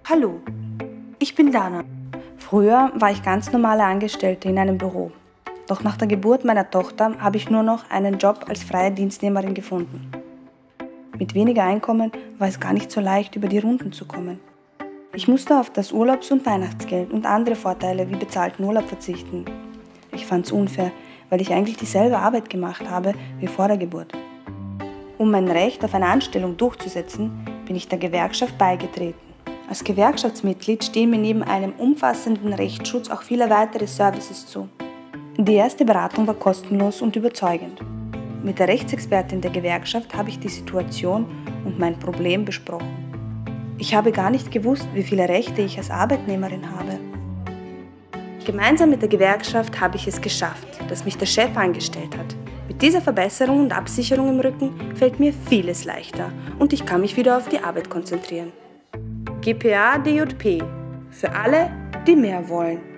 Hallo, ich bin Dana. Früher war ich ganz normale Angestellte in einem Büro. Doch nach der Geburt meiner Tochter habe ich nur noch einen Job als freie Dienstnehmerin gefunden. Mit weniger Einkommen war es gar nicht so leicht, über die Runden zu kommen. Ich musste auf das Urlaubs- und Weihnachtsgeld und andere Vorteile wie bezahlten Urlaub verzichten. Ich fand es unfair, weil ich eigentlich dieselbe Arbeit gemacht habe wie vor der Geburt. Um mein Recht auf eine Anstellung durchzusetzen, bin ich der Gewerkschaft beigetreten. Als Gewerkschaftsmitglied stehen mir neben einem umfassenden Rechtsschutz auch viele weitere Services zu. Die erste Beratung war kostenlos und überzeugend. Mit der Rechtsexpertin der Gewerkschaft habe ich die Situation und mein Problem besprochen. Ich habe gar nicht gewusst, wie viele Rechte ich als Arbeitnehmerin habe. Gemeinsam mit der Gewerkschaft habe ich es geschafft, dass mich der Chef angestellt hat. Mit dieser Verbesserung und Absicherung im Rücken fällt mir vieles leichter und ich kann mich wieder auf die Arbeit konzentrieren. GPA DJP. Für alle, die mehr wollen.